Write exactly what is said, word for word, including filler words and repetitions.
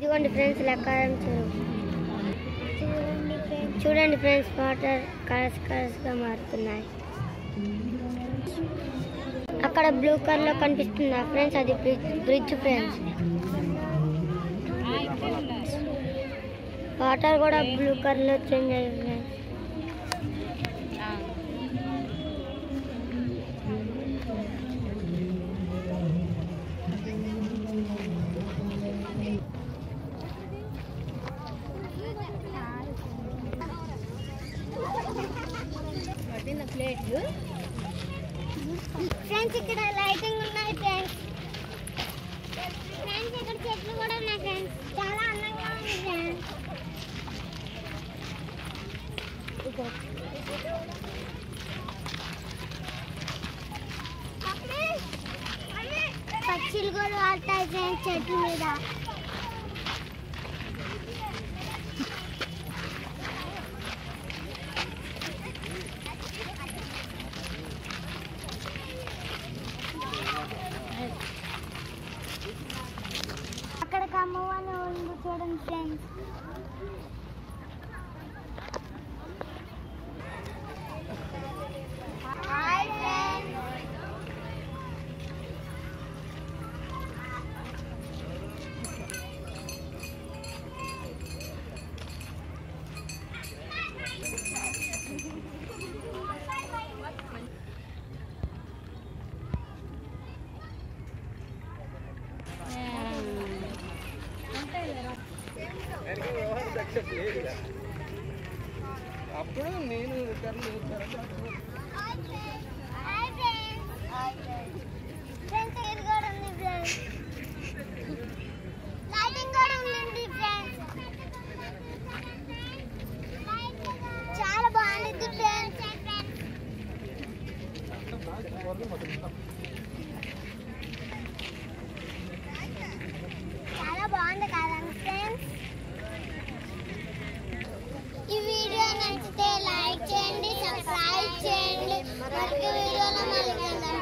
ఇదిగోండి ఫ్రెండ్స్ లకారం చెరువు. చూడండి ఫ్రెండ్స్ చూడండి ఫ్రెండ్స్ వాటర్ కలర్స్ కలర్స్ గా మారుతున్నాయి. అక్కడ బ్లూ కలర్ లో కనిపిస్తుందా ఫ్రెండ్స్, అది బ్రిడ్జ్ బ్రిడ్జ్ ఫ్రెండ్స్. వాటర్ కూడా బ్లూ కలర్ లో చేంజ్ అయ్యింది ఫ్రెండ్స్. ఫ్రెండ్స్ ఇక్కడ లైటింగ్ ఉన్నాయి ఫ్రెండ్స్. ఫ్రెండ్స్ ఇక్కడ చెట్లు కూడా ఉన్నాయి ఫ్రెండ్స్, చాలా అందంగా ఉంది ఫ్రెండ్స్. పక్షులు కూడా వాడతాయి ఫ్రెండ్స్ చెట్ల మీద. అక్కడ కమ్మవాళ్ళు ఉంది చూడండి ఫ్రెండ్స్. Hi friends. అప్పుడు నేను చాలా బాగుంది ఫ్రెండ్స్. చాలా బాగుంది కదండి ఫ్రెండ్స్. ఈ వీడియో నచ్చితే లైక్ చేయండి, సబ్స్క్రైబ్ చేయండి. మరొక వీడియోలో మళ్ళీ